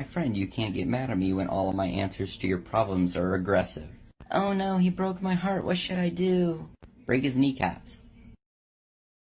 My friend, you can't get mad at me when all of my answers to your problems are aggressive. Oh no, he broke my heart. What should I do? Break his kneecaps.